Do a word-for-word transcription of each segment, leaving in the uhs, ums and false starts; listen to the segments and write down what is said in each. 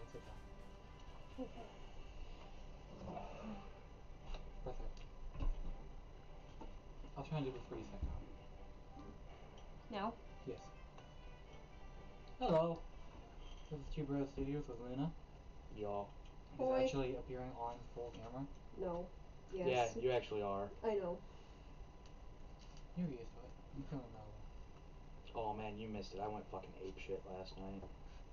sit down. Okay. Perfect. I'll try and do the three second. Now? Yes. Hello. This is Two Bro Studios with Luna. Y'all. He's actually appearing on full camera. No. Yes. Yeah, you actually are. I know. You're used to it. You don't know. Oh man, you missed it. I went fucking ape shit last night.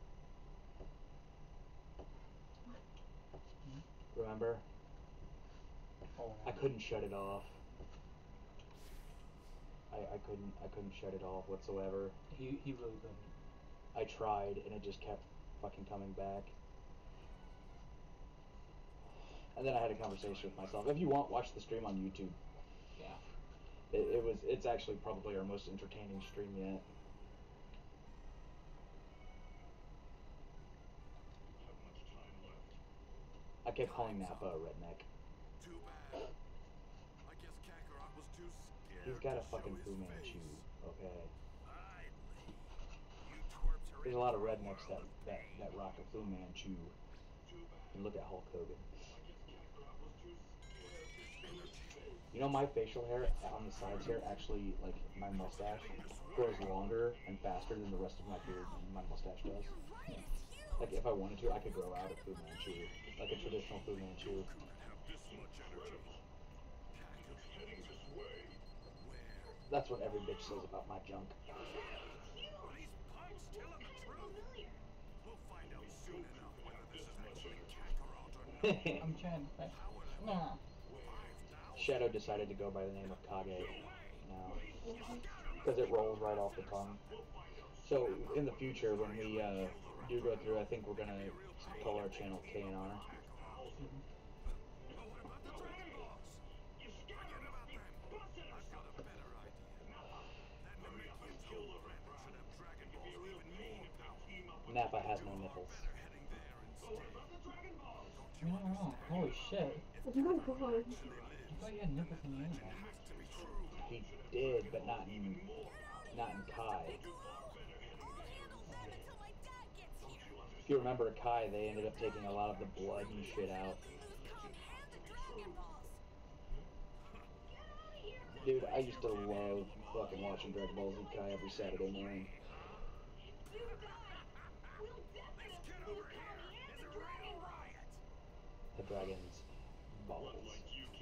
Hmm? Remember? Oh, no. I couldn't shut it off. I, I couldn't I couldn't shut it off whatsoever. He he really couldn't. I tried and it just kept fucking coming back. And then I had a conversation with myself. If you want, watch the stream on YouTube. Yeah. It, it was it's actually probably our most entertaining stream yet. Have much time left. I kept calling Nappa a redneck. Too bad. I guess Kakarot was too scared. He's got a to fucking show Fu his Manchu, face. okay? Finally. You twerps are There's in a lot of for rednecks world that, of that, pain. that rock a Fu Manchu. Too bad. And look at Hulk Hogan. I guess Kakarot was too scared to show his face. You know, my facial hair on the sides here, actually, like my mustache, grows longer and faster than the rest of my beard and my mustache does. Like, if I wanted to, I could grow out a Fu Manchu, like a traditional Fu Manchu. Have this much energy. Kakarot heading this way. Where? That's what every bitch says about my junk. Are these punks telling the truth? We'll find out soon enough whether this is actually Kakarot or not. I'm trying to. Nah. Shadow decided to go by the name of Kage now, because it rolls right off the tongue. So in the future, when we uh, do go through, I think we're gonna call our channel K and R. Mm-hmm. But what about the Dragon Balls? Forget about them. I've got a better idea. That Namekian's whole planet should have Dragon Balls even more powerful. Nappa has no nipples. Better heading there instead. No, no, no. Holy shit. Oh my god. I thought you had nipples in the anime. He did, but not in not in Kai. If you remember Kai, they ended up taking a lot of the blood and shit out. Dude, I used to love fucking watching Dragon Ball Z Kai every Saturday morning. The Dragon's balls.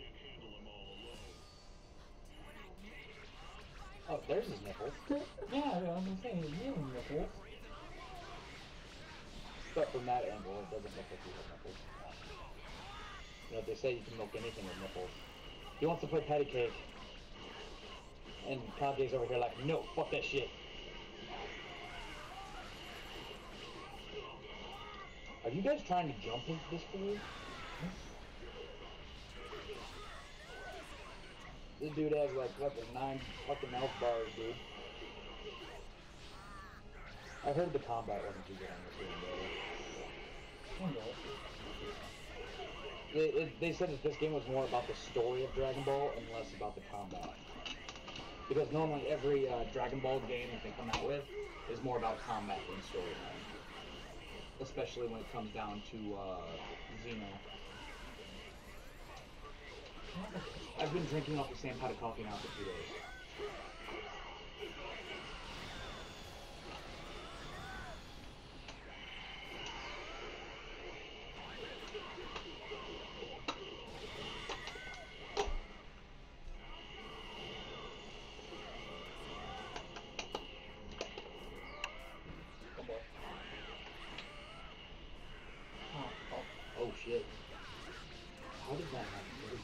Oh, there's his nipples. Yeah, I was saying, you have nipples. But from that angle, it doesn't look like he has nipples. You know, they say you can milk anything with nipples. He wants to play patty cake. And Kage's over here like, no, fuck that shit. Are you guys trying to jump into this pool? This dude has like fucking nine fucking health bars, dude. I heard the combat wasn't too good on this game, though. They, it, they said that this game was more about the story of Dragon Ball and less about the combat. Because normally every uh, Dragon Ball game that they come out with is more about combat than storyline. Especially when it comes down to uh, Xeno. I've been drinking off the same pot of coffee now for two days. Oh, oh. Oh shit. How did that happen?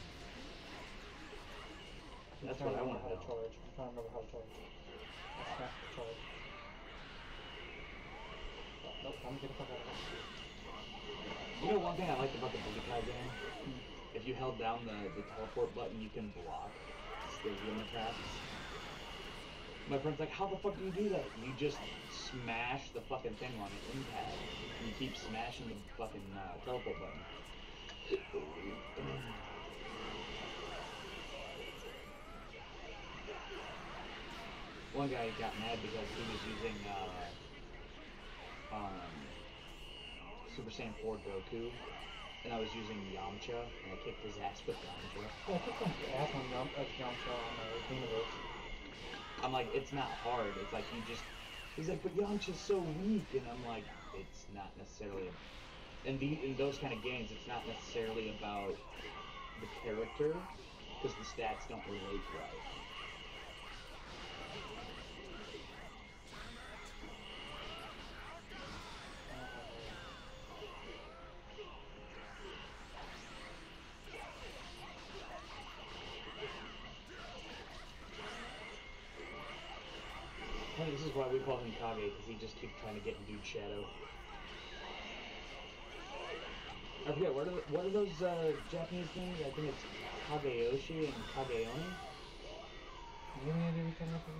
That's what I want to how to know. charge. I'm trying to remember how to charge. That's not the charge. Oh, nope, I'm gonna get the fuck out of here. You know one thing I liked about the Budokai game? Mm. If you held down the, the teleport button, you can block stadium attacks. My friend's like, how the fuck do you do that? You just smash the fucking thing on it, impact, and you keep smashing the fucking uh, teleport button. One guy got mad because he was using uh, um, Super Saiyan four Goku, and I was using Yamcha, and I kicked his ass with Yamcha. Yeah, I took some ass on Yam uh, Yamcha on the universe. I'm like, it's not hard. It's like you just. He's like, but Yamcha's so weak, and I'm like, it's not necessarily. In the in those kind of games, it's not necessarily about the character, because the stats don't relate right. I think this is why we call him Kage, because he just keeps trying to get in dude's shadow. I forget, what are, the, what are those uh, Japanese names? I think it's Kageyoshi and Kageoni? You mean to do each other?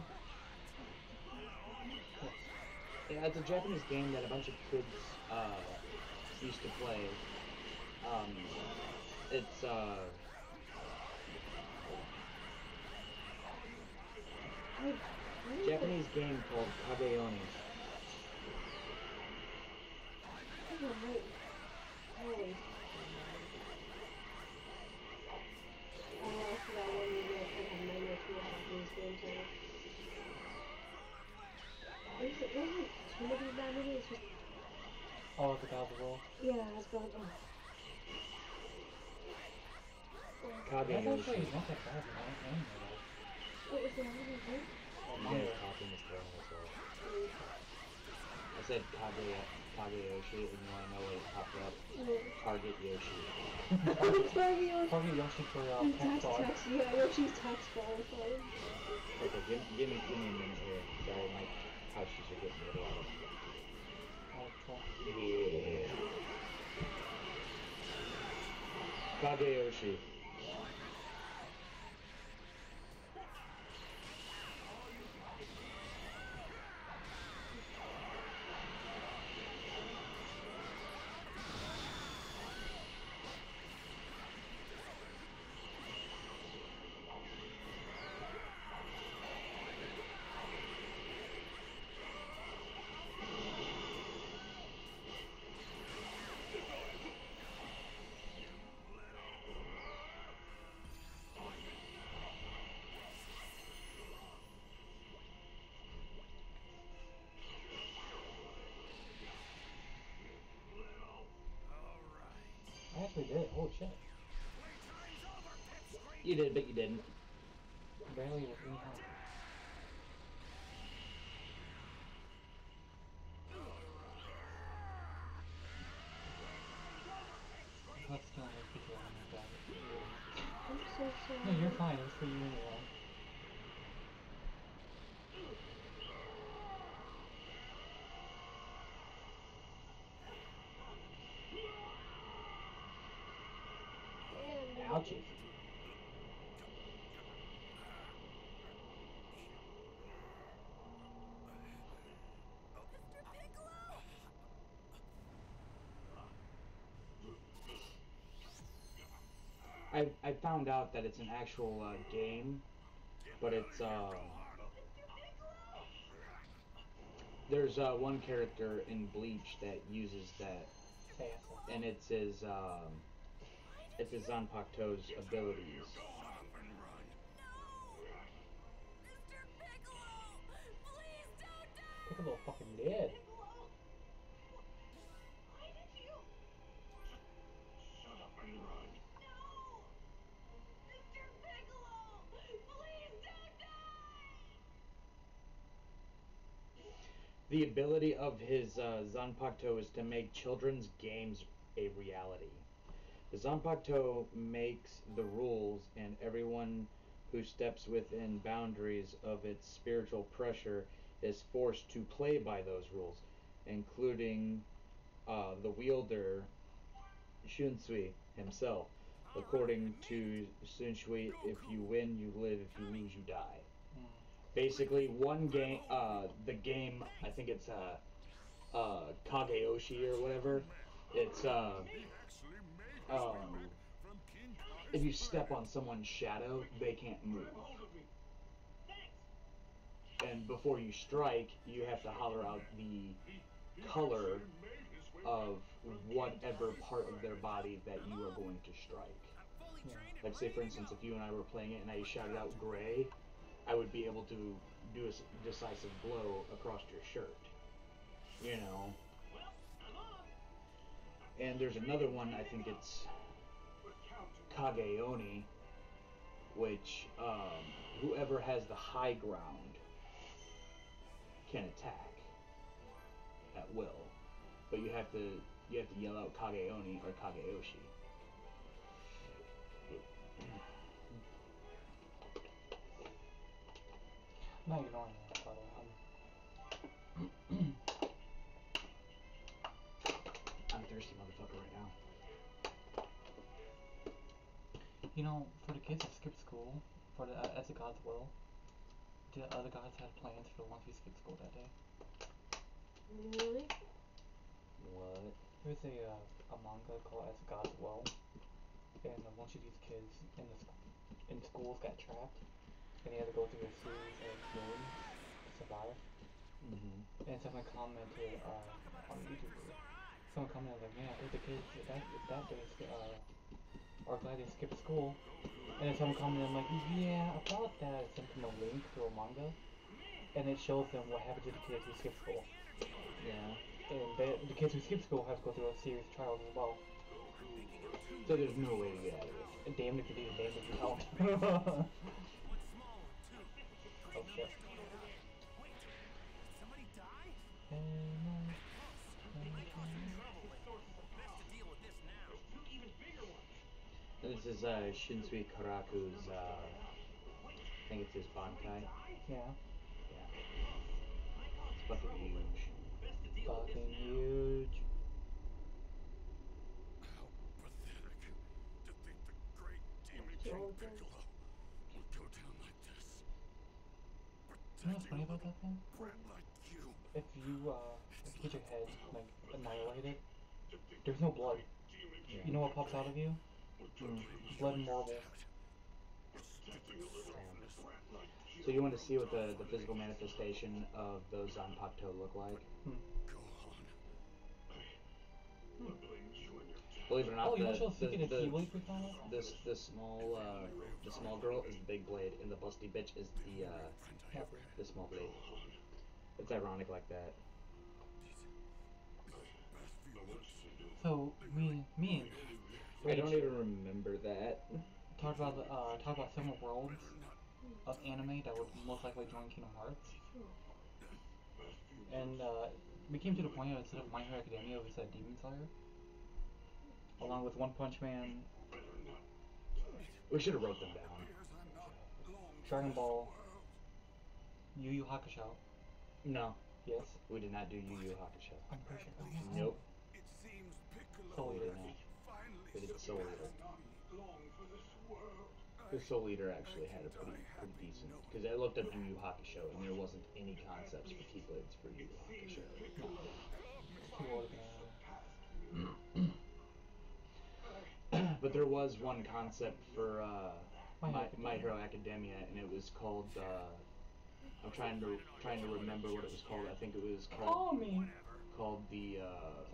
Yes. Yeah, it's a Japanese game that a bunch of kids uh, used to play. Um, it's, uh... Japanese game called Kageoni. Oh, right. Holy. Oh, I forgot when you get like a minute or two out of these games now. There's, there's like two of these that many, it's just... Oh, it's a Battle World. Yeah, it's about... Oh. That's Kageyoshi. actually not that bad, man. I don't know that. What was the other one? Oh, my copying is throwing myself. I said Kage, Kageyoshi, and you want to know what it popped up? Target Yoshi. Target Yoshi. Target Yoshi for uh, And pet text, dog. text, yeah, Yoshi's text bar. Okay, give, give me give me a minute here. Sorry, my pouches are getting a little out of. Oh, cool. Yeah. Kageyoshi. I actually did. Holy shit. You did, but you didn't. Barely with any help. Let's kill those people on this guy. I'm so sorry. No, you're fine. It was for you anyway. And... Ouchies. I I found out that it's an actual uh, game, but it's uh. There's uh, one character in Bleach that uses that, Saiyan. and it's his um. It's his Zanpakuto's abilities. Piccolo fucking dead. The ability of his uh, Zanpakuto is to make children's games a reality. The Zanpakuto makes the rules, and everyone who steps within boundaries of its spiritual pressure is forced to play by those rules, including uh, the wielder Shunsui himself. According to Shunsui, if you win, you live. If you lose, you die. Mm. Basically, one game, uh, the game, I think it's uh, uh, Kageyoshi or whatever. It's uh, um, if you step on someone's shadow, they can't move. And before you strike, you have to holler out the color of whatever part of their body that you are going to strike. Yeah. Like, say for instance, if you and I were playing it and I shouted out gray, I would be able to do a s- decisive blow across your shirt. You know. And there's another one, I think it's Kageoni, which um, whoever has the high ground can attack at will. But you have to you have to yell out Kageoni or Kageyoshi. I'm not ignoring that, by the way. I'm... I'm a thirsty motherfucker right now. You know, for the kids who skip school, for the uh, as a God's will, the other gods had plans for the ones who skipped school that day. Really? What? There's a uh, a manga called As God's Will, and a bunch of these kids in the sc- in schools got trapped, and they had to go through a series of games to survive. Mm-hmm. And someone commented uh, on YouTube, someone commented like, "Man, if the kids if that if that day sk- uh, are glad they skipped school." And then someone commented like, "Yeah, about that." Sent them a link to a manga, and it shows them what happened to the kids who skipped school. Yeah. And they, the kids who skip school have to go through a series of trials as well. So there's no way to get out of it. And damned if you do, damned if you don't. Oh shit. This is uh, Shinsui Karaku's, uh, I think it's his Bankai. Yeah. Yeah. It's fucking huge. Fucking huge. How pathetic to think the great demon So King good. Piccolo would go down like this. You know what's funny about that thing? Brat like you. If you uh get your head like annihilated, there's no blood. Yeah. You know what pops out of you? Mm. Blood and marbles. So you want to see what the, the physical manifestation of those Zanpakuto look like? Hmm. Go on. Believe it or not, Oh, you the, want to show the, Suki the the, Keyblade we found? this the small uh, the small girl is the big blade, and the busty bitch is the uh, Yeah. the small blade. It's ironic like that. So me, me and I don't Rich even remember that. talked about the, uh talked about several worlds of anime that would most likely join Kingdom Hearts, and uh, we came to the point that instead of My Hero Academia, we said Demon Slayer, along with One Punch Man, We should have wrote them down. Dragon Ball, Yu Yu Hakusho. No, Yes, we did not do Yu Yu Hakusho. I'm pretty sure. Nope. It seems Piccolo Soul We Eater. did not. finally We did Soul Eater. long for this world. The Soul Eater actually had a pretty pretty decent, because I looked up Yu Yu Hakusho and there wasn't any concepts for Keyblades for Yu Yu Hakusho. Cool. But there was one concept for uh, My My, Hero My Hero Academia, and it was called. Uh, I'm trying to trying to remember what it was called. I think it was called Call me. called the. Uh,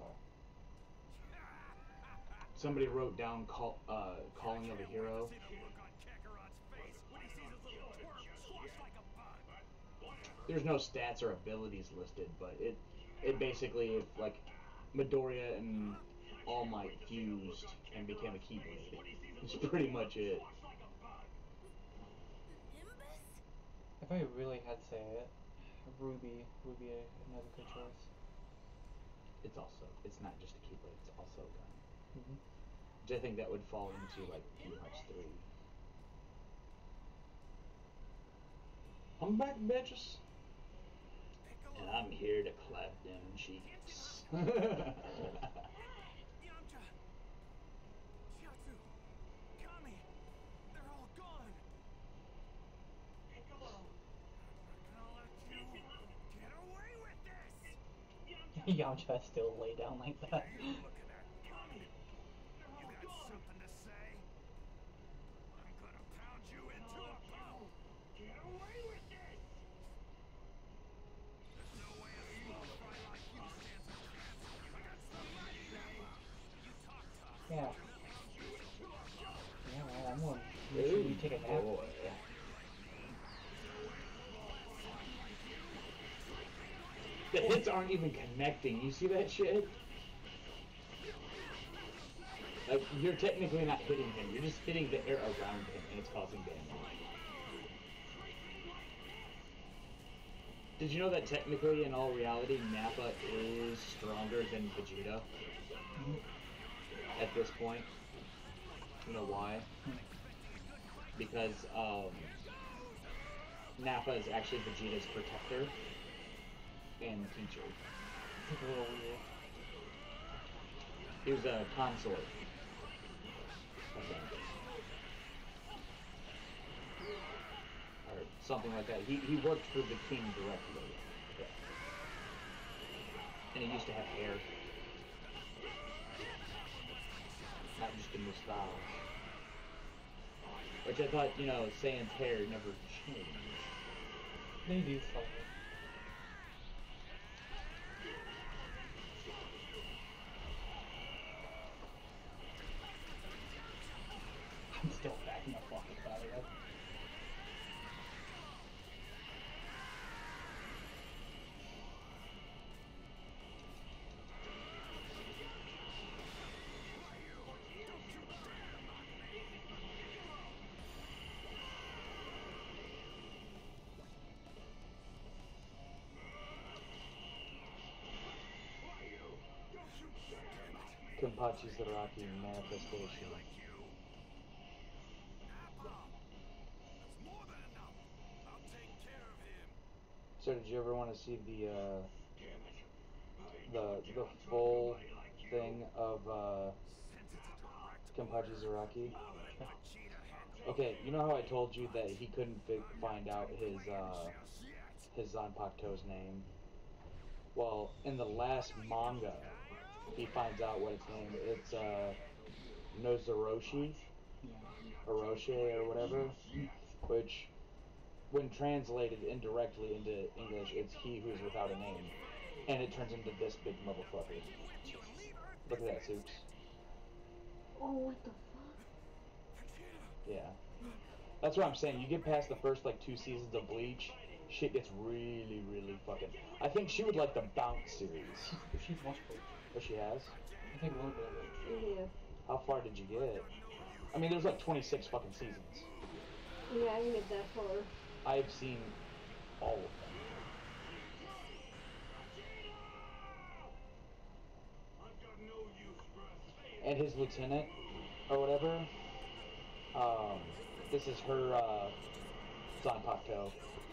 somebody wrote down call, uh, Calling of a Hero. See the look on Kakarot's face when he sees his little twerp squashed like a bug. There's no stats or abilities listed, but it it basically if like Midoriya and All Might fused and became a Keyblade. That's pretty much it. If I really had to say it, Ruby would be a, another good choice. It's also it's not just a Keyblade. It's also a gun. Mm-hmm. Which I think that would fall into like Kingdom Hearts three. I'm back, bitches. And I'm here to clap them cheeks. Yamcha! Shiatsu! Kami! They're all gone! Piccolo! I'm not gonna let you get away with this! Yamcha still lay down like that. What are you looking at, Kami? You got something to say? I'm gonna pound you into a pulp! Get away with this! There's no way a small fry like you stands a chance against the Yeah. Yeah, well, I'm gonna make sure you take a nap. Boy. The hits aren't even connecting. You see that shit? Like, you're technically not hitting him. You're just hitting the air around him, and it's causing damage. Did you know that technically, in all reality, Nappa is stronger than Vegeta? Mm-hmm. At this point? You know why? Mm-hmm. Because, um... Nappa is actually Vegeta's protector and teacher. It's a little weird. He was a consort. I think. Or something like that. He he worked for the king directly. Yeah. And he used to have hair. Not just a moustache. Which I thought, you know, Saiyan's hair never changed. They do slightly. I'm still backing up off the body. That's... Kenpachi Zaraki manifestation. So did you ever want to see the uh, the the full thing of uh, Kenpachi Zaraki? Okay, you know how I told you that he couldn't fi find out his uh, his Zanpakuto's name? Well, in the last manga, he finds out what its name is. It's uh, Nozoroshi, Oroshi, or whatever, which, when translated indirectly into English, it's he who's without a name. And it turns into this big motherfucker. Look at that, Soups. Oh, what the fuck? Yeah. That's what I'm saying. You get past the first, like, two seasons of Bleach, shit gets really, really fucking... I think she would like the Bounce series. She's, she's watched Bleach. Oh, she has? I think a little bit of it. Yeah. How far did you get? I mean, there's like twenty-six fucking seasons. Yeah, I can get that far. I've seen all of them. And his lieutenant, or whatever, um, this is her, uh, Zanpakuto.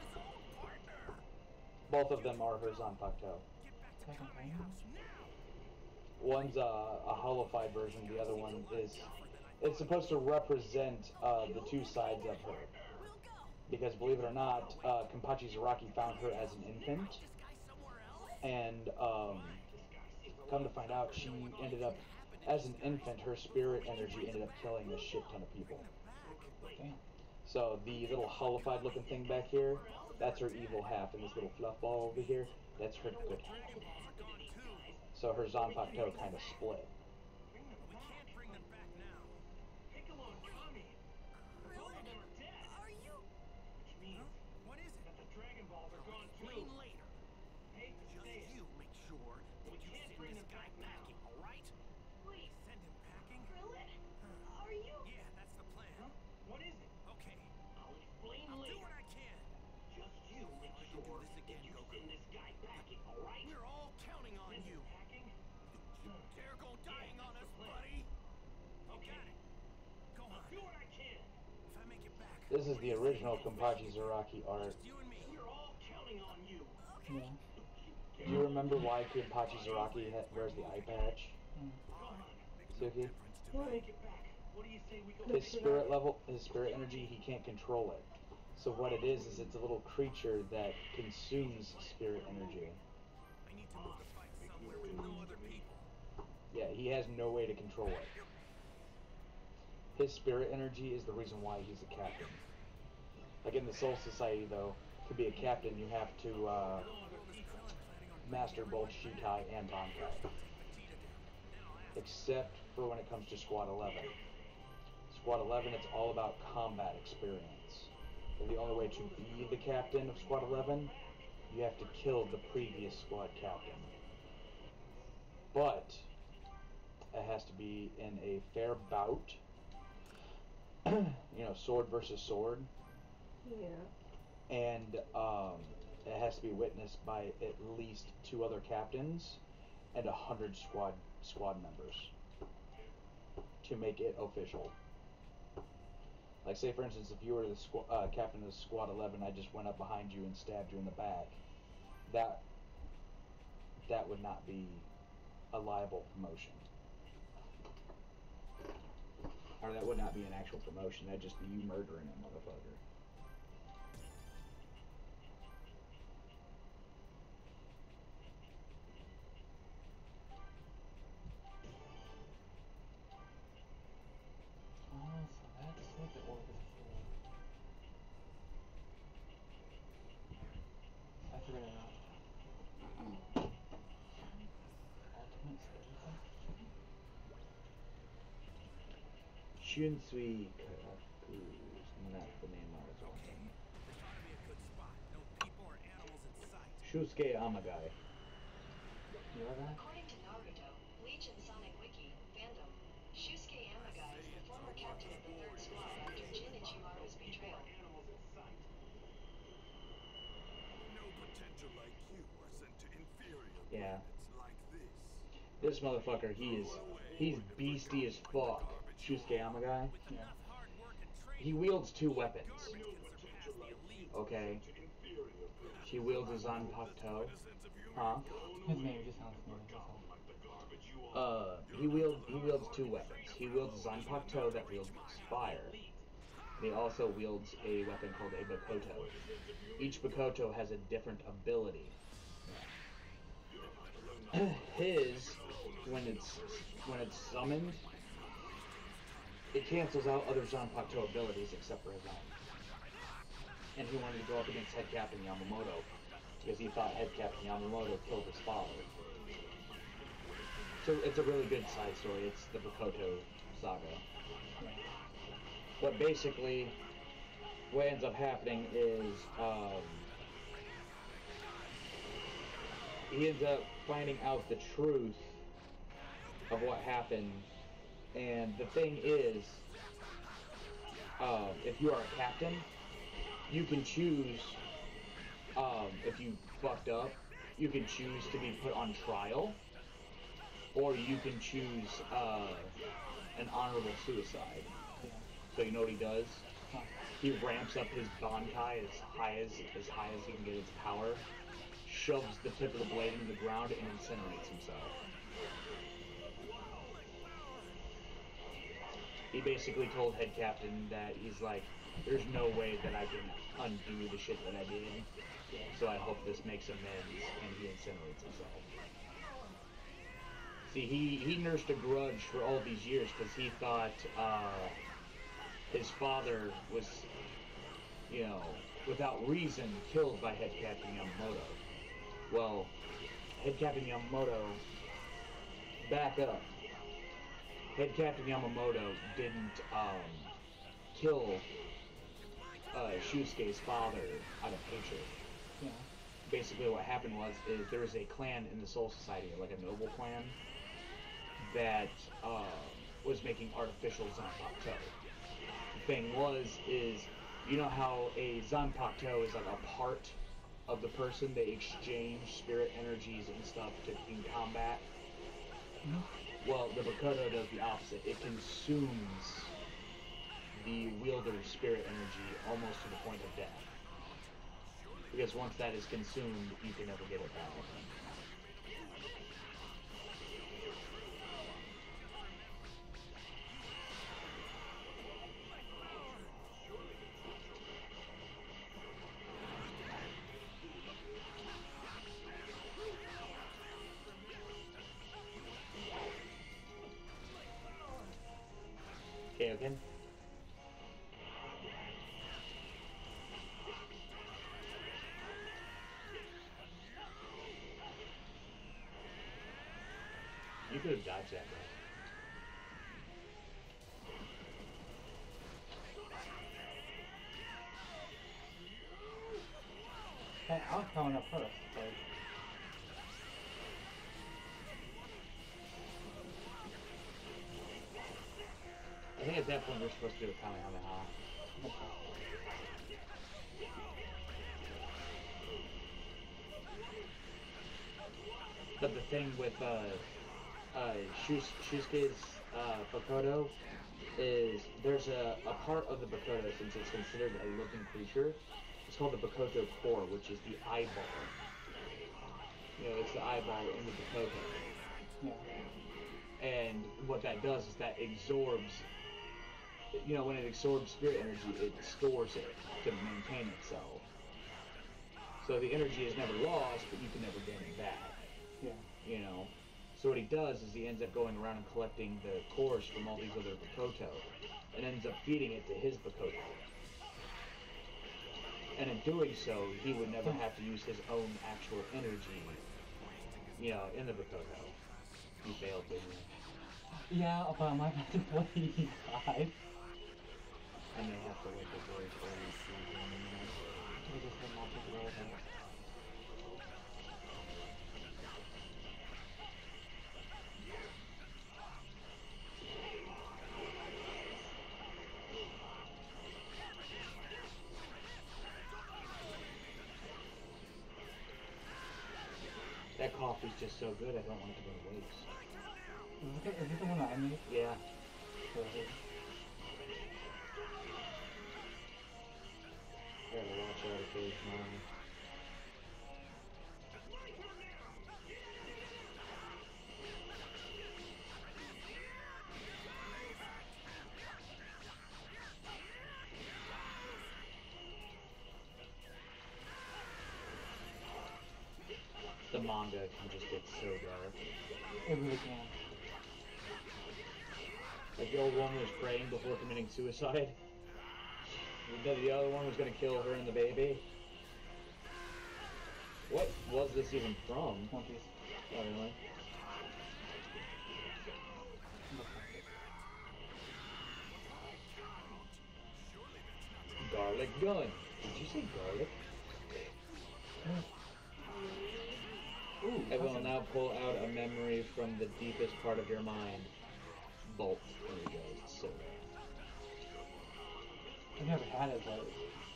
Both of them are her Zanpakuto. Second time? One's uh, a holified version, the other one is... It's supposed to represent uh, the two sides of her. Because, believe it or not, uh, Kenpachi Zaraki found her as an infant. And, um, come to find out, she ended up, as an infant, her spirit energy ended up killing a shit ton of people. Damn. So, the little holified looking thing back here, that's her evil half, and this little fluff ball over here, that's her good half. So her Zanpakuto kind of split. This is the original Kenpachi Zaraki art. Yeah. Do you remember why Kenpachi Zaraki wears the eye patch? Mm. Suki? Why? His spirit level, his spirit energy, he can't control it. So what it is, is it's a little creature that consumes spirit energy. Yeah, he has no way to control it. His spirit energy is the reason why he's a captain. Like in the Soul Society, though, to be a captain, you have to uh, master both Shikai and Bankai. except for when it comes to Squad eleven. Squad eleven, it's all about combat experience. And the only way to be the captain of Squad eleven, you have to kill the previous squad captain. But it has to be in a fair bout, you know, sword versus sword. Yeah. And um, it has to be witnessed by at least two other captains and a hundred squad squad members to make it official. Like, say for instance, if you were the squ uh, captain of Squad eleven, I just went up behind you and stabbed you in the back. That that would not be a liable promotion, or that would not be an actual promotion. That'd just be you murdering a motherfucker. Oh, so that's what the orb is for. I figured it out. Ultimate skeleton? Shunsui Karaku is not the name I was wanting. This ought to be a good spot. No people or animals in sight. Shusuke Amagai. You know that? According to Naruto, Bleach and Sonic Wiki, fandom, Shusuke Amagai is the former captain of the third squad after Jin Ichimaru's betrayal. No potential like you are sent to inferior Yeah. planets like this. This motherfucker, he is, he's beastie as fuck. Shusuke Amagai. Yeah. He wields two weapons. Okay. He wields a Zanpakuto. Huh? His name just sounds familiar. That's all. Uh, he wields he wields two weapons. He wields a Zanpakuto that wields fire. He also wields a weapon called a Bakoto. Each Bakoto has a different ability. His, when it's when it's summoned, it cancels out other Zanpakuto abilities except for his own. And he wanted to go up against Head Captain Yamamoto because he thought Head Captain Yamamoto killed his father. So it's a really good side story. It's the Bakoto Saga. But basically, what ends up happening is um, he ends up finding out the truth of what happened. And the thing is, um, if you are a captain, you can choose, um, if you fucked up, you can choose to be put on trial, or you can choose uh, an honorable suicide. So you know what he does? He ramps up his Bankai as high as as high as he can get its power, shoves the tip of the blade into the ground, and incinerates himself. He basically told Head Captain that he's like, there's no way that I can undo the shit that I did, so I hope this makes amends, and he incinerates himself. See, he, he nursed a grudge for all these years because he thought uh, his father was, you know, without reason, killed by Head Captain Yamamoto. Well, Head Captain Yamamoto, back up. Head Captain Yamamoto didn't um, kill uh, Shusuke's father out of hatred. Yeah. Basically what happened was, is there was a clan in the Soul Society, like a noble clan, that uh, was making artificial Zanpakuto. The thing was, is, you know how a Zanpakuto is like a part of the person, they exchange spirit energies and stuff to in combat? Mm-hmm. Well, the Bakoto does the opposite. It consumes the wielder's spirit energy almost to the point of death. Because once that is consumed, you can never get it back. Okay, okay. You could have dodged that, bro. coming up first. Like, I think at that point we're supposed to do a Kamehameha. But the thing with uh, uh, Shus Shusuke's uh, Bakoto is there's a, a part of the Bakoto, since it's considered a living creature, it's called the Bakoto core, which is the eyeball. You know, it's the eyeball in the Bakoto. yeah. And what that does is that absorbs, you know, when it absorbs spirit energy, it stores it to maintain itself. So the energy is never lost, but you can never gain it back. Yeah. You know? So what he does is he ends up going around and collecting the cores from all these other Bakoto, and ends up feeding it to his Bakoto. And in doing so, he would never have to use his own actual energy, you know, in the Bakoto. He failed, didn't he? Yeah, but I'm about to play five. I may have to wait a very very soon. We just had not to roll that. That coffee's just so good, I don't want it to go to waste. Is it, is it the one that I made? Yeah. So, it- I gotta watch out occasionally. The manga can just get so dark. it really can. Like the old woman was praying before committing suicide. The, the other one was gonna kill her and the baby. What was this even from? One Piece. Oh, really? Garlic gun. Did you say garlic? Ooh, I will cousin. now pull out a memory from the deepest part of your mind. Bolt. There we go. So. I've never had it, but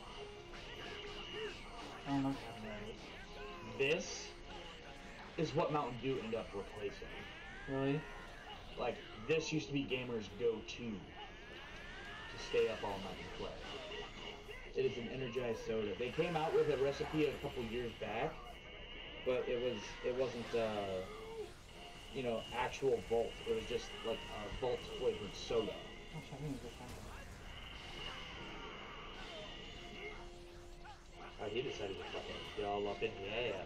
I don't know if I've had it. This is what Mountain Dew ended up replacing. Really? Like, this used to be gamers' go-to to stay up all night and play. It is an energized soda. They came out with a recipe a couple years back, but it was it wasn't uh, you know, actual Volt. It was just like a Volt flavored soda. Gosh, I think it's good time. Oh, he decided to fucking get all up in the ass.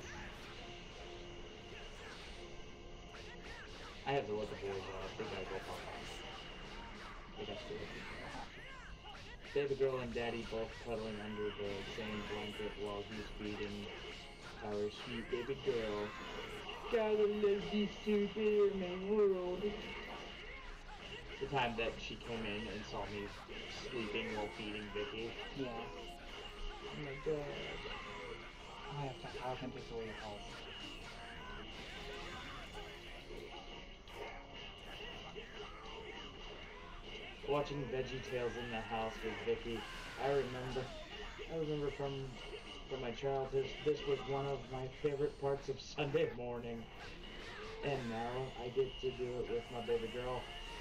I have to let the boys out. I think I go pop on. I think I should. Baby girl and daddy both cuddling under the same blanket while he's feeding our sweet baby girl. Gotta live this Superman world. The time that she came in and saw me sleeping while feeding Vicky. Yeah. Oh my god. I have to, I can take away your house. Watching VeggieTales in the house with Vicky, I remember, I remember from from my childhood, this was one of my favorite parts of Sunday morning, and now I get to do it with my baby girl.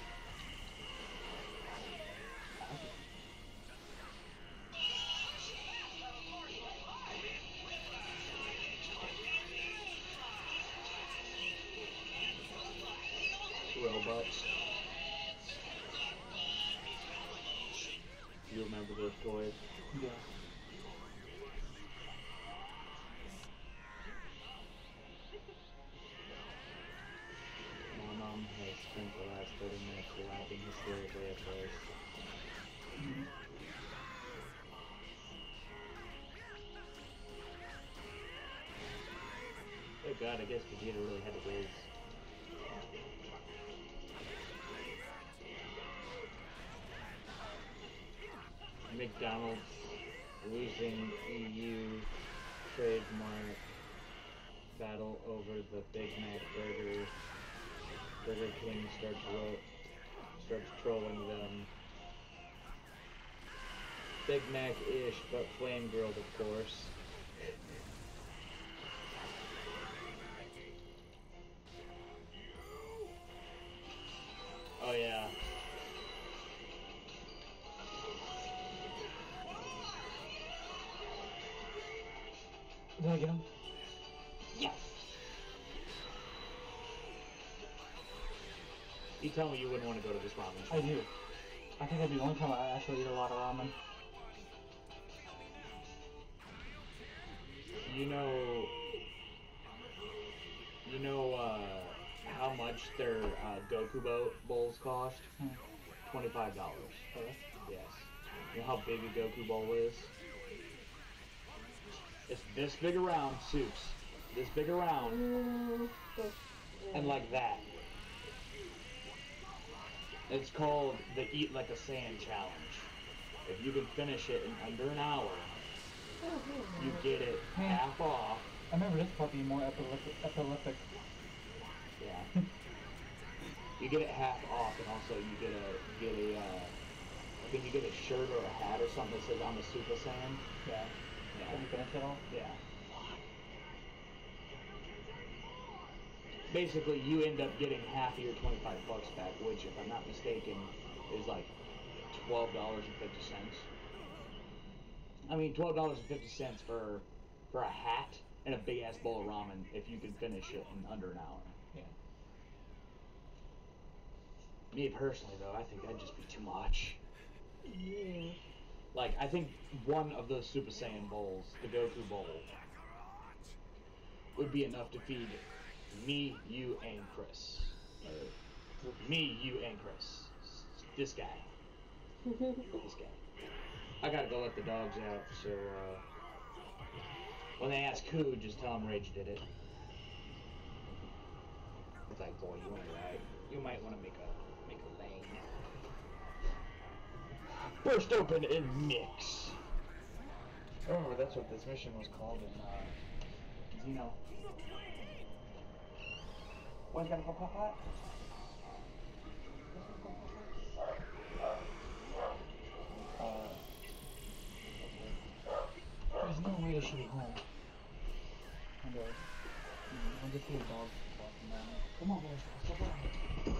Robots. You remember those toys? Yeah. My mom has spent the last thirty minutes laughing hysterically at this. Oh god, I guess Vegeta really had to raise. McDonald's losing E U trademark battle over the Big Mac burger. Burger King starts ro starts trolling them. Big Mac-ish, but flame grilled, of course. Oh yeah. Did I get him? Yes! You tell me you wouldn't want to go to this ramen shop. I do. I think that'd be the only time I actually eat a lot of ramen. You know... You know, uh... how much their uh, Goku bo bowls cost? Hmm. twenty-five dollars. Okay. Yes. You know how big a Goku bowl is? It's this big around, soups. This big around. Mm, so, yeah. And like that. It's called the Eat Like a Saiyan challenge. If you can finish it in under an hour, Oh, yeah. you get it Hmm. half off. I remember this part being more epileptic. epileptic. Yeah. You get it half off, and also you get a get a. Uh, I think you get a shirt or a hat or something that says "I'm a Super Saiyan." Yeah. Yeah. Have you finished it all? Yeah. Basically, you end up getting half of your twenty-five bucks back, which, if I'm not mistaken, is like twelve dollars and fifty cents. I mean, twelve dollars and fifty cents for for a hat and a big ass bowl of ramen if you can finish it in under an hour. Yeah. Me personally, though, I think that'd just be too much. Yeah. Like, I think one of those Super Saiyan bowls, the Goku bowl, would be enough to feed me, you, and Chris. Or me, you, and Chris. This guy. This guy. I gotta go let the dogs out, so, uh... when they ask who, just tell them Rage did it. It's like, boy, you wanna ride? You might wanna make a... make a lane. Burst open and mix! Oh, that's what this mission was called in, uh... Xeno. Why's gotta go pop hot? Uh, there's no way to shoot home. And, uh, I'll just see the dog walking down. Come on, boys. Stop around.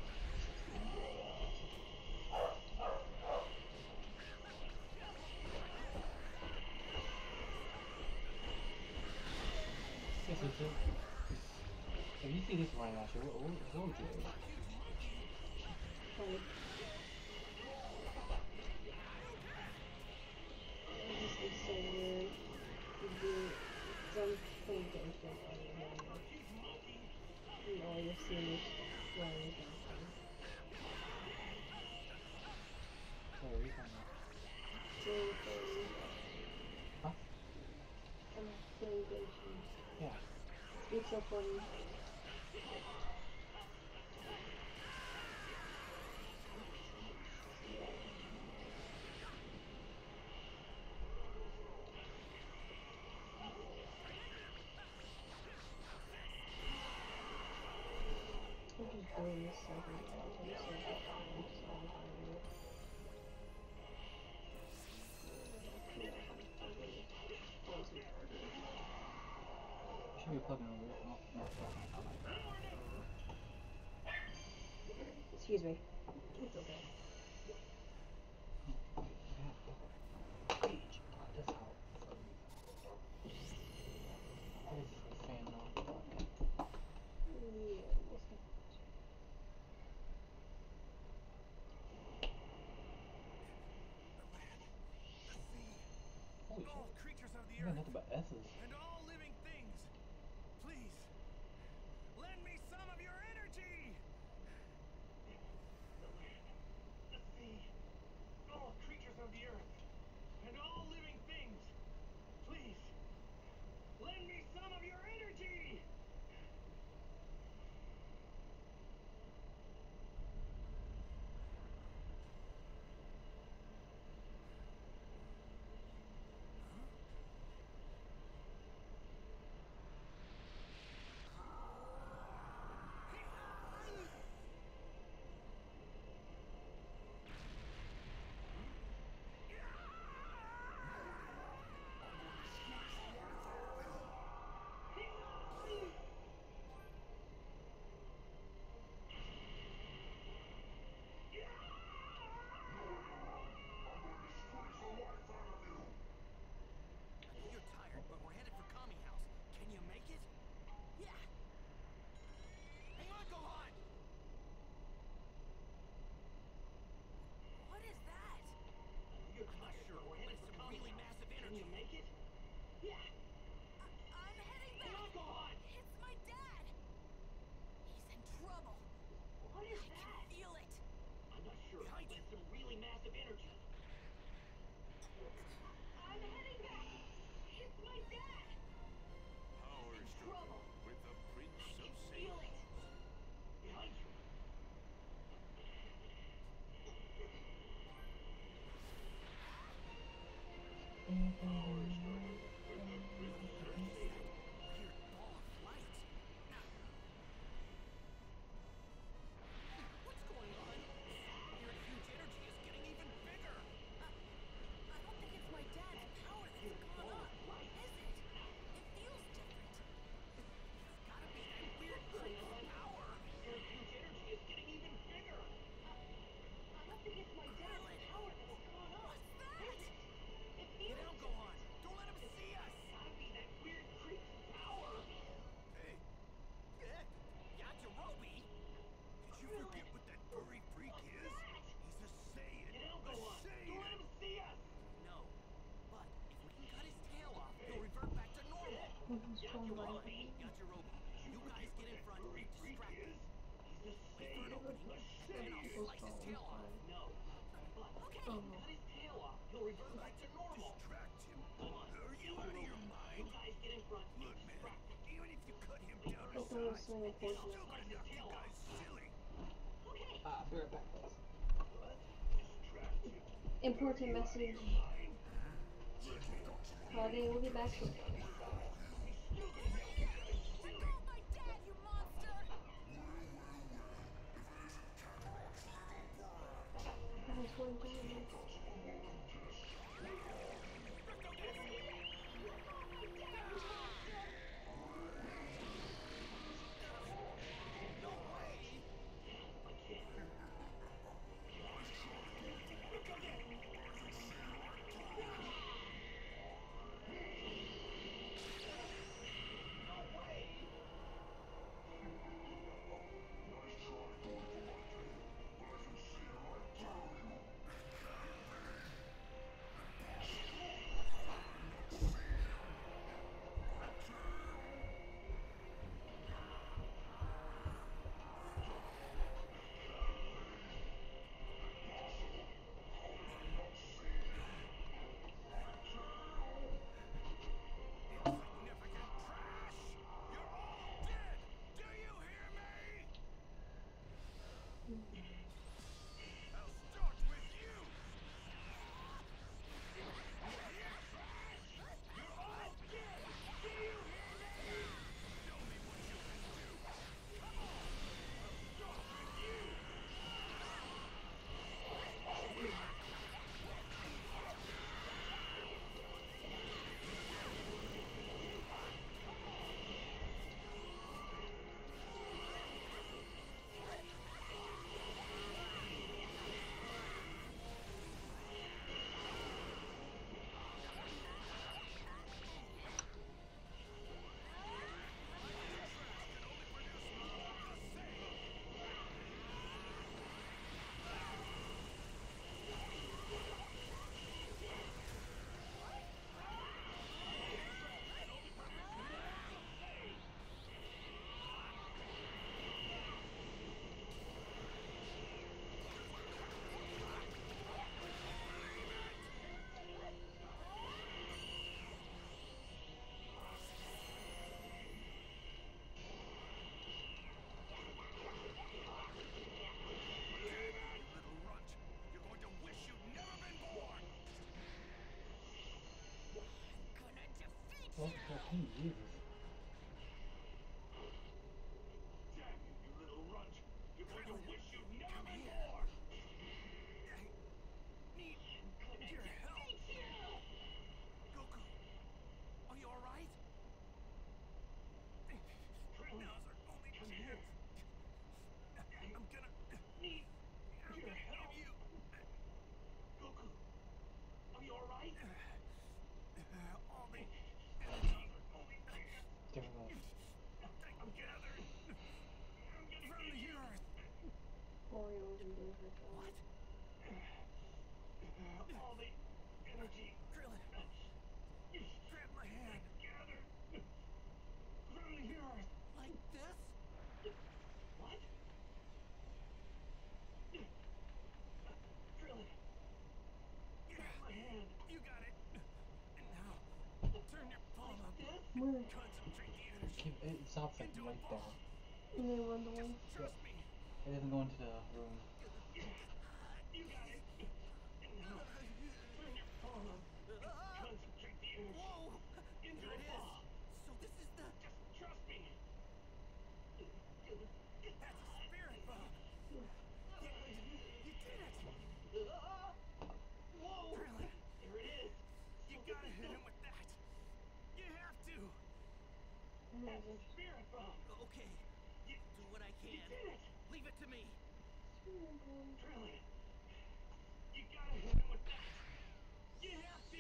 Yes, it's it. If you see this running at you, what, what, what would you do? Like, it just looks so weird to do, because I'm playing Genshin on your hand, and all you're seeing is flying Genshin. Oh, what are you talking about? Same thing. Huh? I'm playing Genshin. Yeah. It's so funny. I'm just doing this second time. I'm so I'm so tired. Should be plugging over it. Oh, no. Excuse me. It's okay. This helps. What is this fan though? Yeah, what's that? Holy All shit. creatures of the You got earth nothing but S's. and all living things, please lend me some of your energy. The sea, all creatures of the earth, and all living things, please, lend me some of your energy! What's going on? Your huge energy is getting even bigger. Uh, I don't think it's my dad's power that's gone up, is it? It feels different. It's gotta be that weird creep's power. Your huge energy is getting even bigger. I don't think it's my dad's power that's gone up. What's that? It Get feels down, Gohan. Don't let him see us. gotta be that weird creep's power. Hey. Eh, Yajirobe? Did you forget what that furry freak is? He's a Saiyan. Get out, A Gohan. Saiyan. Don't let him see us. No. But if we can cut his tail off, he'll revert back to normal. Yajirobe. Yajirobe, you guys get in front and distract him. He's a Wait for an Saiyan. opening, A and I'll Saiyan. slice his tail off. No. But Okay. if we cut his tail off, he'll revert back to normal. Distract him. Come on. Are you out of your mind? You guys get in front and Look, man, distract him. even if you cut him down I to thought it was size, so he's important. still gonna knock you guys silly. Okay. Ah, I'll be right back, guys. Distract him. Important message. Holiday will be back soon. Let go of my dad, you monster! That was one time. No way! Insignificant trash! You're all dead! Do you hear me? I'll start with you! You're all dead! Do you hear me? Show me what you can do! Come on! I'll start with you! Little runt! You're going to wish you'd never been born! I'm gonna defeat Oh, fourteen, Jesus. Damn you, you little runt. You're going to wish you'd never been born. Need your help! Goku, are you alright? Now's our only chance. I'm gonna Need I'm your gonna help. give you Goku, are you alright? all the energy Only chance. Different one. I'm gathered I'm gonna from get the you. earth. Oreo can do her job. What? All the energy Krillin, grab my hand gathered from the earth. like this. What? Krillin, grab my hand. You got it. And now, turn your palm up. This? Where? Concentrate the energy Keep, it stops like into a right ball. there. And they run away. Trust me. It doesn't go into the room. You got it. And now, turn your palm up. Concentrate energy Whoa! into There a it is. ball. So this is the... Just trust me. That's a spirit bomb. You, you did it! Whoa! Krillin, There it is. you gotta hit him with that. You have to. That's a spirit bomb. Okay, You, do what I you can. did it. Leave it to me. Krillin, you gotta hit him with that. You have to.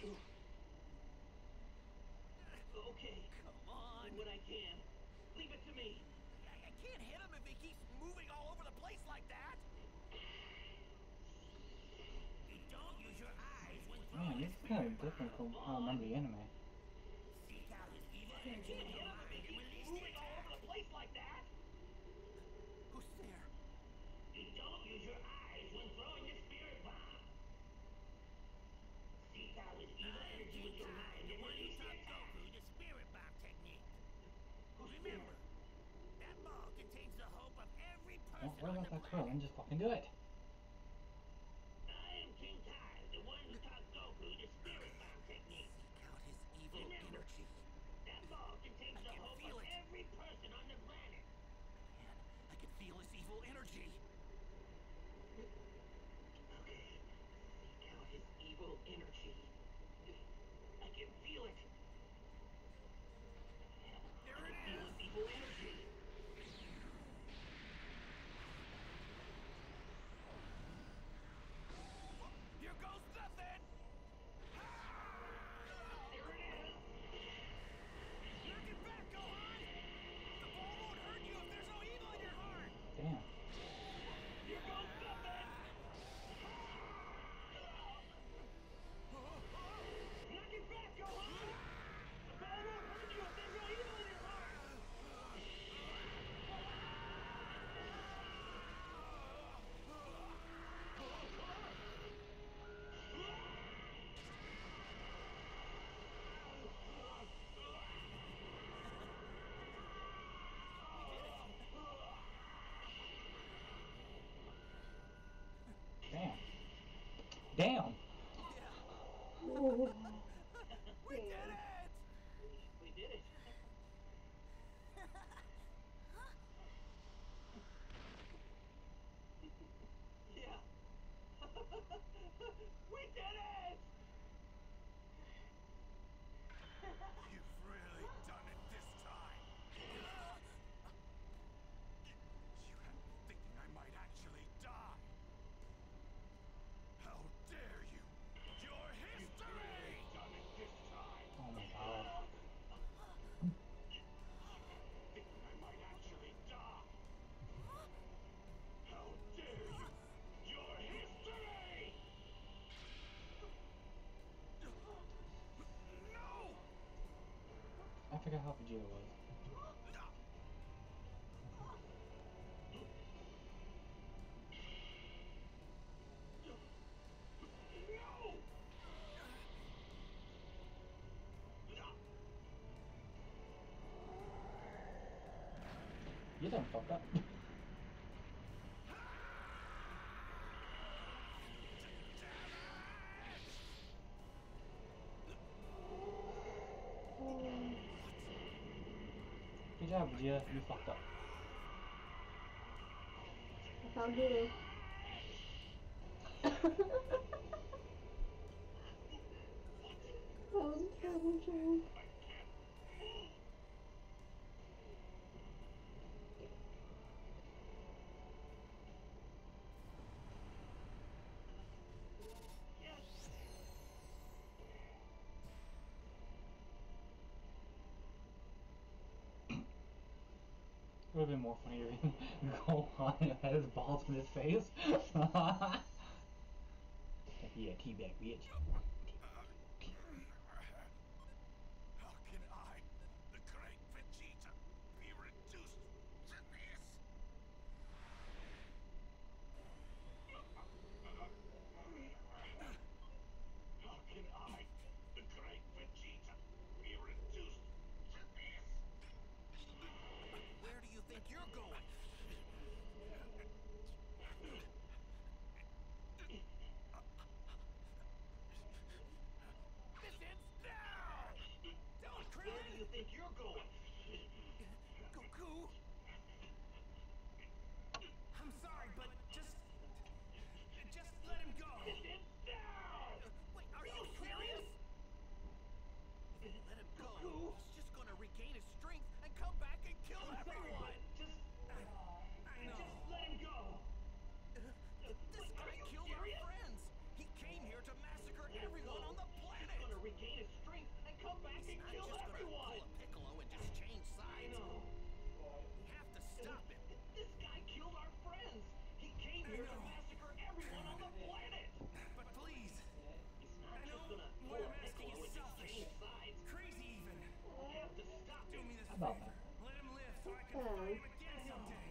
Okay. Come on. Do what I can. Leave it to me. I, I can't hit him if he keeps moving all over the place like that. You don't use your eyes when Man, this is kind of different from how I remember the anime. seek out his evil You energy can't in hit your him if he mind and keeps release moving the all over attack. the place like that. Who's there? You don't use your eyes when throwing a spirit bomb. Seek out his evil energy with your mind The and one who release the taught attack. Goku the spirit bomb technique. Who's Remember, that ball contains the hope of every person Don't worry on about the that planet. Krillin, just fucking do it. I am King Tai, the one who taught Goku the spirit bomb technique. Seek out his evil Remember, energy. that ball contains I the can hope feel of it. every person on the planet. Man, I can feel his evil energy. Okay. Seek out his evil energy. I can feel it. There I it feel is. his evil energy. Here goes nothing. There it is. Knock it back, Gohan. The ball won't hurt you if there's no evil in your heart. Damn. Here goes nothing. Knock it back, Gohan. The ball won't hurt you if there's no evil in your heart. Damn. Damn! Oh, We did it! We did it. Yeah. We did it! You've really done it this time. You had me thinking I might actually die. How dare you? Your history! Done it this time. Oh my god. Thinking I might actually die. How dare you? Your history! No! I forgot how Vegeta was. No! You done fucked up. Good job, Vegeta. You fucked up. I found Hulu. That was a terrible joke. It would have been more funny if Gohan had his balls in his face. Yeah, teabag, bitch. How can I, the great Vegeta, be reduced to this? How can I, the great Vegeta, be reduced to this? Where do you think you're going? regain his strength and come back He's and not kill just gonna everyone. pull a Piccolo and just change I sides. know. We have to stop him. This guy killed our friends. He came I here to know. massacre everyone on the planet. But please, It's not I just know gonna what pull a I'm asking Piccolo is and just selfish. change sides. Crazy even. We have to stop Do him. me this How about favor. that? Let him live so I can Okay. fight him again someday.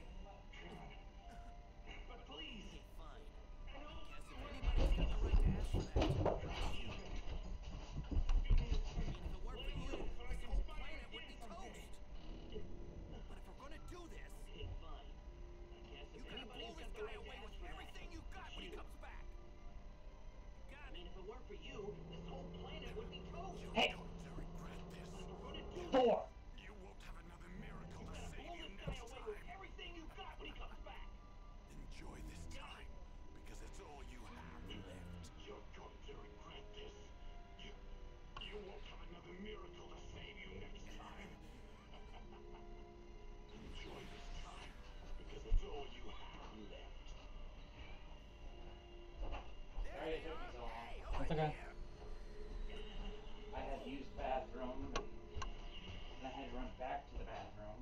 But please. Okay, fine. I know. Guess if anybody's got the right to ask for that, it's you. I mean, if it weren't for you, this whole planet would be toast. But if we're gonna do this, Okay, fine. I guess you if gotta anybody's blow got this the guy right to away ask with for that, everything you got it's when he you. comes back. Got I it. mean, if it weren't for you, this whole planet would be toast. Hey! To regret this. But if we're gonna do Thor! You won't have another miracle you to gotta save blow you this guy next away time. with everything you got when he comes back. Enjoy this time, because it's all you have left. You're going to regret this. You, you won't have another miracle to save you next time. Enjoy this time, because it's all you have left. Sorry it took me so long. That's okay. I had to use the bathroom, and I had to run back to the bathroom.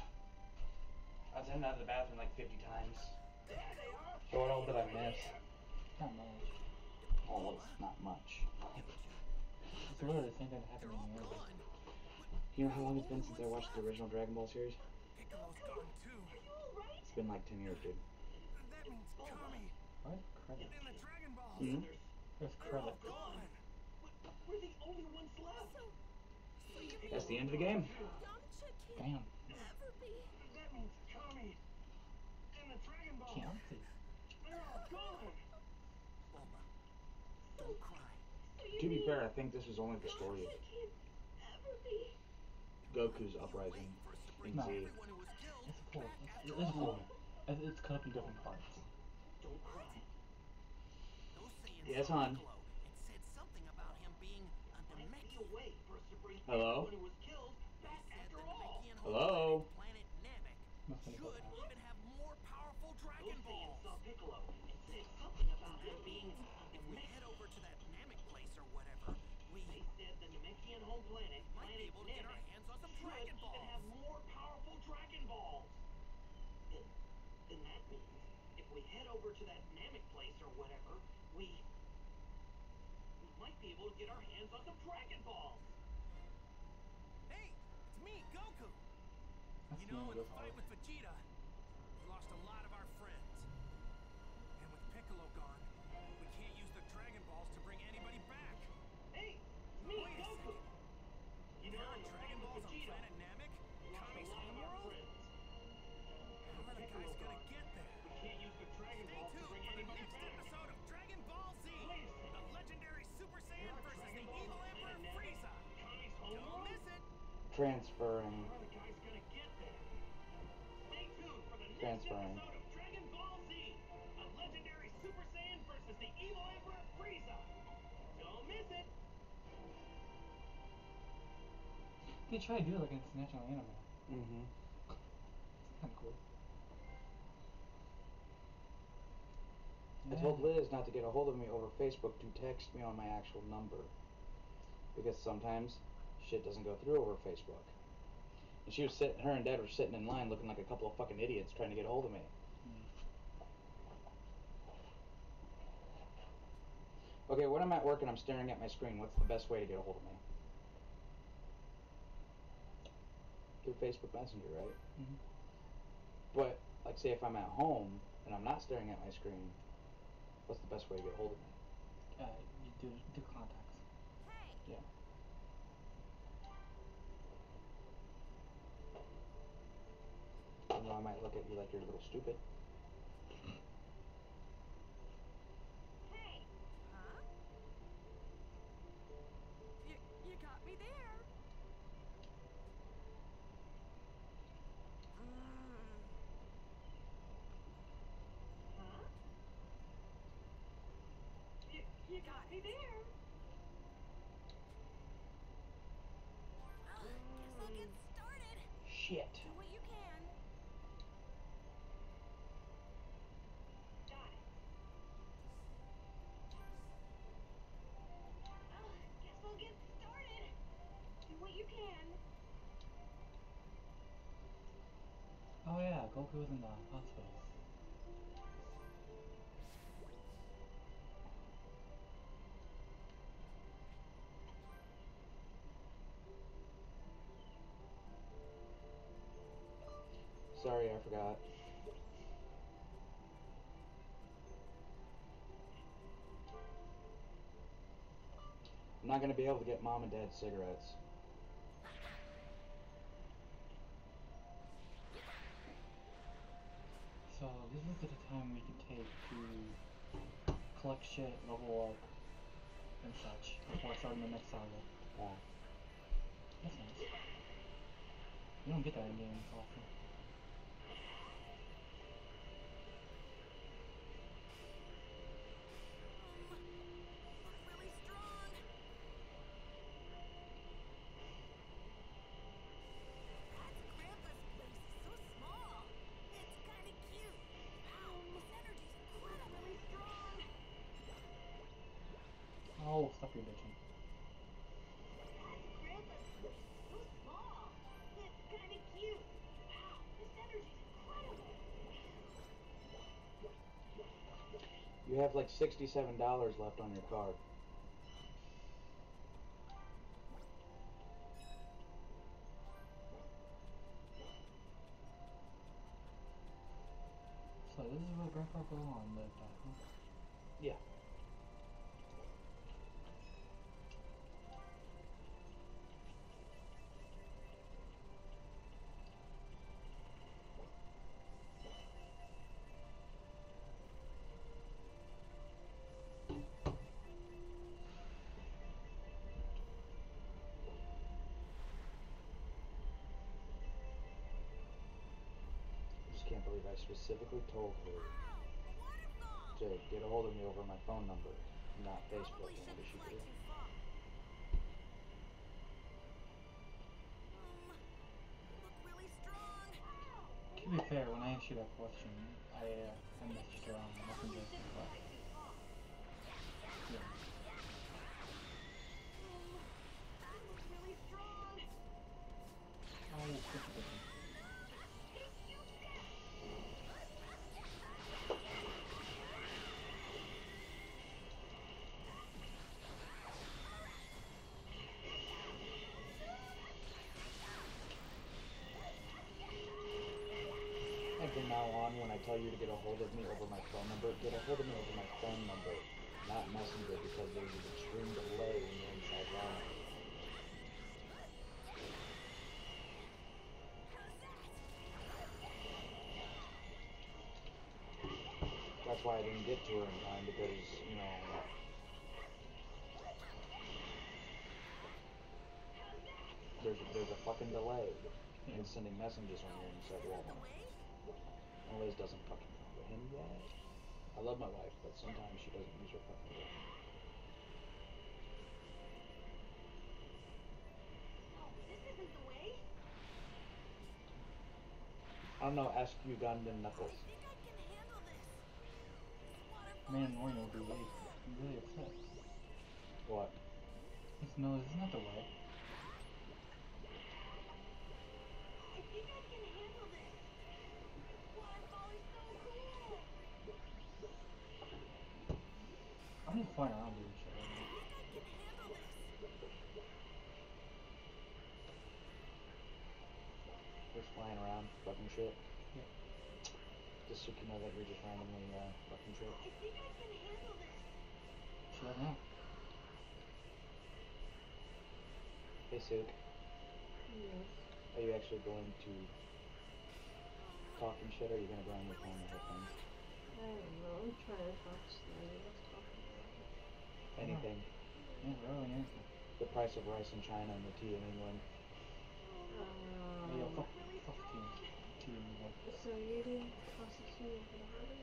I was in and out of the bathroom like fifty times. So what all did I miss? Not much. Oh, it's not much. It's literally the same thing that happened in here. Gone. You know how long it's been since I watched the original Dragon Ball series? Piccolo's gone too. It's been like ten years, dude. That means Kami What? Credits. and the Dragon Balls. Mhm. There's They're all credits. gone. We're the only ones left. So, so you mean That's the end of the game. Yamcha can't Damn. ever be? That means Kami and the Dragon Ball. Can't see. They're all gone. Bulma, don't cry. To be fair, I think this is only the story of Can't ever be. Goku's Be a uprising way for us to bring in No. Z. everyone who was killed It's cool. back It's, after it's all. cool. It's, it's cut up in different parts. Don't cry. Those Saiyans Yes, saw hon. Piccolo and said something about him being a Might be Namekian. a way for us to bring Hello? everyone who was killed They back said after the all. Namekian Hello? home planet, planet Namek, Must have been should about even have more powerful Dragon Those Saiyans Balls. saw Piccolo and said something about him being If we head over to that Namek place or whatever, we They said the Namekian home planet, might be planet able to get our Namek, hands on some should Dragon even Balls. have more powerful Dragon Balls. Then, then that means if we head over to that Namek place or whatever, we we might be able to get our hands on some Dragon Balls. Hey, it's me, Goku. That's You the know, end in of the this fight arc. with Vegeta, we lost a lot of our friends. And with Piccolo gone, we can't use the Dragon Balls to bring anybody back. Hey, it's me, Wait a Goku. second. You know, There are in the fight Dragon with Balls on Vegeta, planet Namek? we lost a Kami's lot of our homeworld? friends. How are the Piccolo guys gonna gone. get there? We can't use the Dragon Stay Balls to tuned bring for the anybody next back. episode of Dragon Ball Z, Wait a second. the legendary Super There Saiyan are versus the Dragon Balls evil on Emperor planet Namek? Frieza. Kami's Don't homeworld? miss it. Transferring. How are the guys gonna get there? Stay tuned for the next Transferring. episode of Dragon Ball Z, a legendary Super Saiyan versus the evil Emperor Frieza. Don't miss it. They try to do it like it's national anime. Mm-hmm. It's kind of cool. I told Liz not to get a hold of me over Facebook to text me on my actual number. Because sometimes shit doesn't go through over Facebook. And she was sitting, her and Dad were sitting in line looking like a couple of fucking idiots trying to get a hold of me. Okay, when I'm at work and I'm staring at my screen, what's the best way to get a hold of me? Through Facebook Messenger, right? Mm-hmm. But, like, say if I'm at home and I'm not staring at my screen, what's the best way to get a hold of me? Uh, you do do contacts. Hey, Yeah. Even though I might look at you like you're a little stupid. hey. Huh? You, you got me there. Mm. Huh? You, you got me there. Well, guess I'll get started. Shit. Do what you can. Got it. Well, guess we'll get Goku was in the hospital. Sorry, I forgot. I'm not gonna be able to get mom and dad cigarettes. So this is the time we can take to collect shit, level up, and such before starting the next saga. Yeah. That's nice. You don't get that in games often. Really strong. That's Grandpa's place. So small. It's kind of cute. Wow, this energy's incredibly strong. Oh, stop your bitching. That's Grandpa's place. So small. It's kind of cute. Wow, this energy's incredible. You have like sixty-seven dollars left on your card. So this is where Grandpa Gohan lived at, huh? Yeah. I just can't believe I specifically told her to get a hold of me over my phone number, not Facebook. Probably Whenever shouldn't she fly did. too far. Um, look really strong. To be fair, when I asked you that question, I, uh, I messaged her on Messenger, but yeah. Look really strong. Oh, such a bitch. And from now on, when I tell you to get a hold of me over my phone number, get a hold of me over my phone number, not Messenger, because there's an extreme delay when you're inside line. That's why I didn't get to her in time, because, you know, there's there's a fucking delay in sending messages when you're inside Walmart. And Liz doesn't fucking comprehend that. I love my wife, but sometimes she doesn't use her fucking brain. No, this isn't the way. I don't know, ask Ugandan Knuckles. I think I can handle this. This waterfall Man, is Lauren will so be really, cool. really upset. What? This, no, this is not the way. I think I can handle this. This waterfall is so cool. I'm just flying around doing shit right I now. think I can handle this. Just flying around, fucking shit. Yeah. Just so you know that you're just randomly uh, fucking shit. I think I can handle this. She doesn't know. Hey, Suk, Yes. are you actually going to talk and shit, or are you going to be on your phone the whole time? I don't know. I'm trying to talk slowly. Let's talk about it. Anything. Yeah, really anything. The price of rice in China and the tea in England. Hey, yo, Um, fuck, fuck tea. Tea and what? so you're eating constitution for the harbor?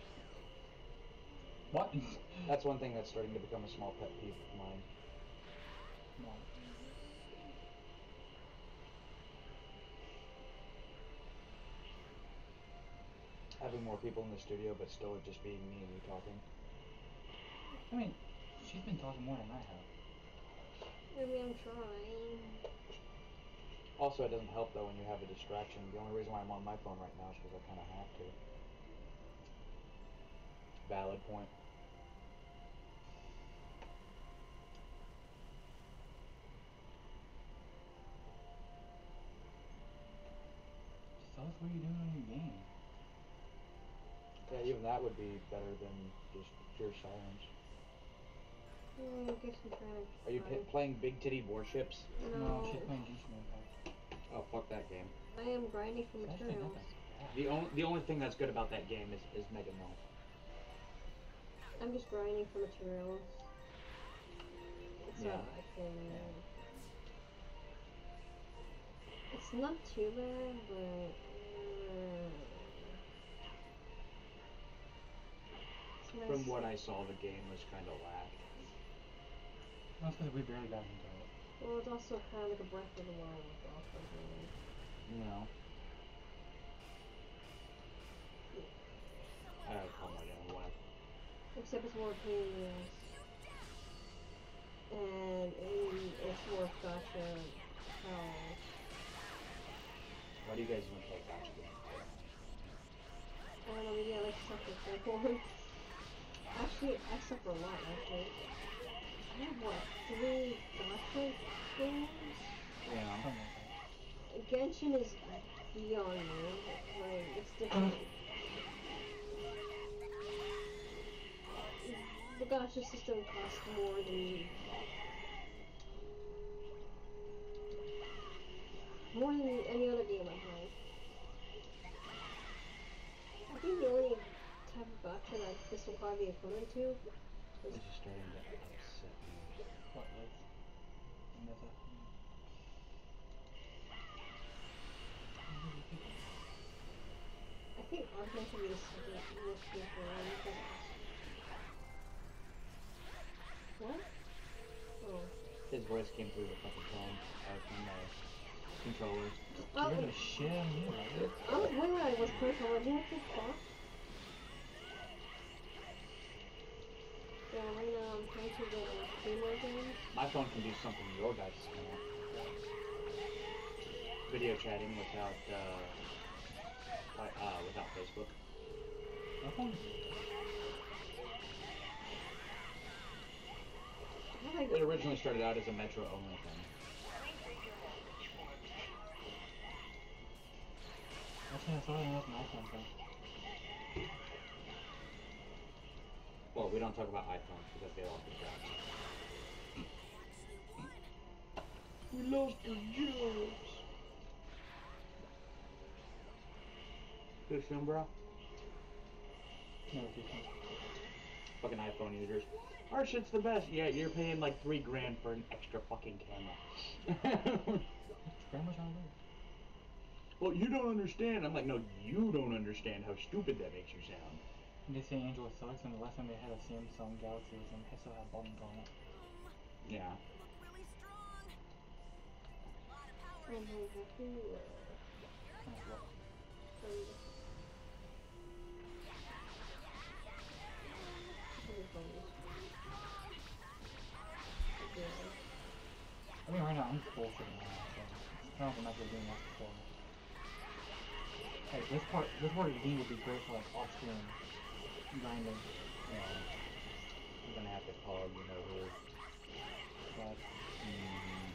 What? That's one thing that's starting to become a small pet peeve of mine. No. Having more people in the studio, but still it just being me and you talking. I mean, she's been talking more than I have. Maybe I'm trying. Also, it doesn't help though when you have a distraction. The only reason why I'm on my phone right now is because I kind of have to. Valid point. Just tell us what you're doing on your game. Yeah, even that would be better than just pure silence. Yeah, I guess I'm trying to. Are you p playing Big Titty Warships? No, No. she's playing Genshin Impact. Oh, fuck that game. I am grinding for It's actually not materials. that bad. The only the only thing that's good about that game is is Mega Mill. I'm just grinding for materials. It's Yeah. not, I can. It's not too bad, but. Uh, it's nice. From what I saw, the game was kind of lagged. That's because we barely got into it. Well, it's also kind of like a Breath of the Wild also game. No. I don't call my game whack. Except it's more pain in the ass. And it, it's more gotcha power. Why do you guys even play gotcha games? I don't know, maybe I like suffer for one. Actually, I suffer a lot, actually. I have, what, three gotcha games? Yeah. Something like that. Genshin is beyond me. Like, it's different. The gotcha system costs more than... more than any other game I play. I think the only type of gotcha that this will probably be equivalent to is... This is starting to upset me. What is? And that's a, I think Arcane should be the second most beautiful one. What? Oh. His voice came through the fucking phone, or from the controller. Oh, you're the shit out of you, right? I was wondering when I was first over. What the fuck? Yeah, right now I'm trying to get like three more games. My phone can do something your guys cannot. Video chatting without, uh, like, uh, without Facebook. My phone? How do I It originally started out as a Metro only thing. Actually, I saw it on my iPhone thing. Well, we don't talk about iPhones because they lost their jobs. We lost our jobs. Good film, bro. No, it's just Fucking iPhone users. Our shit's the best. Yeah, you're paying like three grand for an extra fucking camera. very much on it. Well, you don't understand. I'm like, no, you don't understand how stupid that makes you sound. And they say Android sucks, and the last time they had a Samsung Galaxy, and it still had buttons on it. Yeah. Look really strong. A lot of power I'm in very this. happy. Uh, Kind of low. um, I mean, right now I'm bullshitting right now, so it's kind of like I'm actually doing that before. Hey, this part, this part of the game would be great for like off-screen grinding. Yeah. I'm gonna have to call you know who. But Mm-hmm.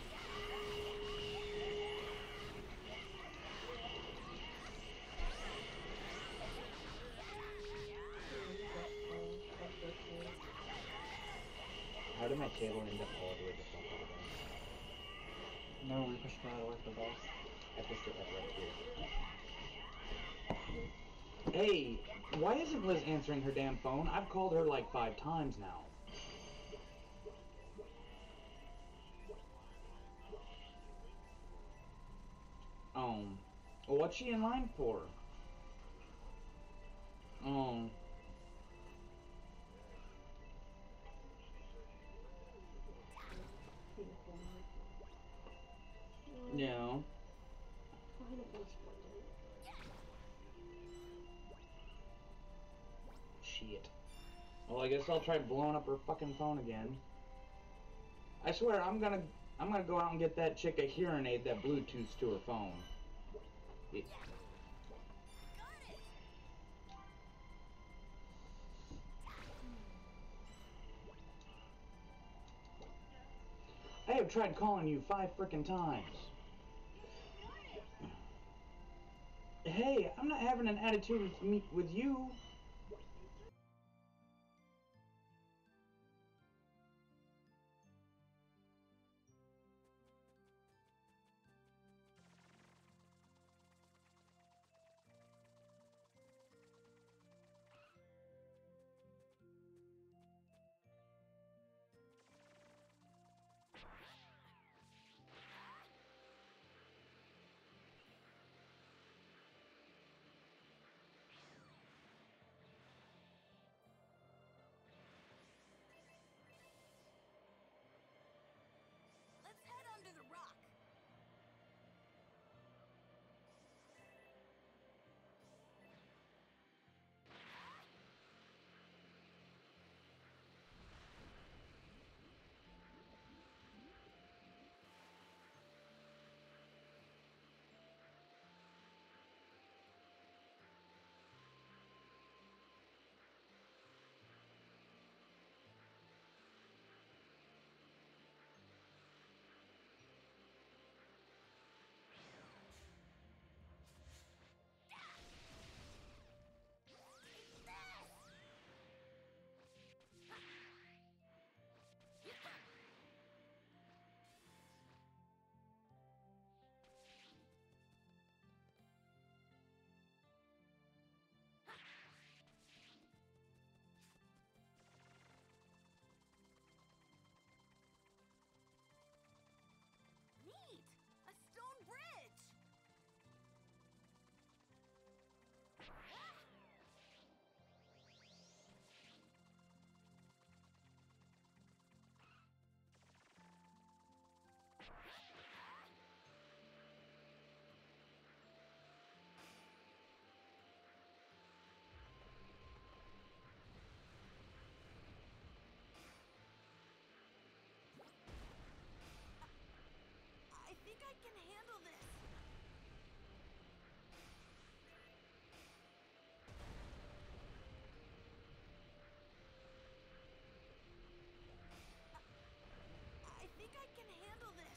How did my table end up all the way to fuck over there? no, we pushed that away for the dice. I pushed it like right here. Hey, why isn't Liz answering her damn phone? I've called her like five times now. Um, well, what's she in line for? Um, yeah. Shit. Well, I guess I'll try blowing up her fucking phone again. I swear, I'm gonna I'm gonna go out and get that chick a hearing aid that Bluetooths to her phone. It, I have tried calling you five frickin' times. Hey, I'm not having an attitude with me with you. Let's head under the rock. Neat! A stone bridge! I think I can handle this. I think I can handle this.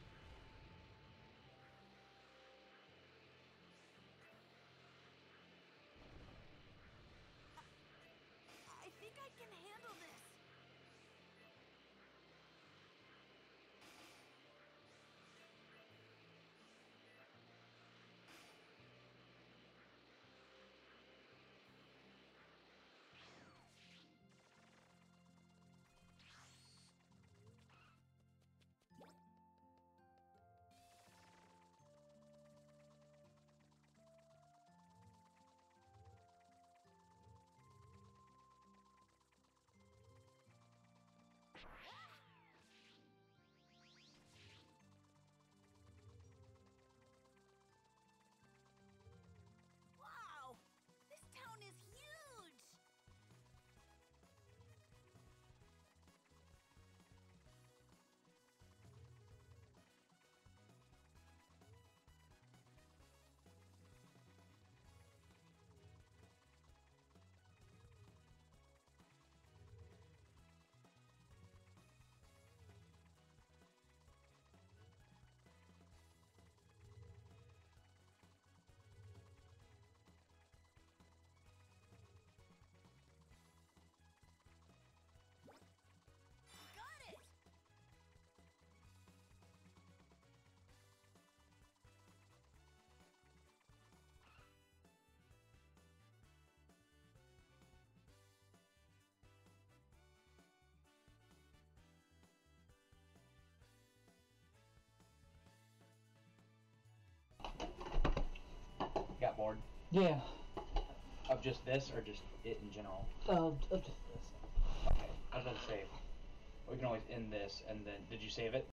I think I can handle this. Wow! This town is huge! Got it! Got bored Yeah. of just this or just it in general? Uh, of just this. Okay. I was about to say we can always end this and then did you save it?